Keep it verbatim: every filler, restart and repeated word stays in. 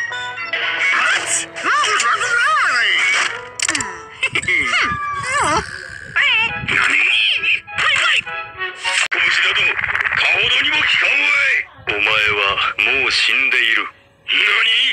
お前はもう死んでいる。何？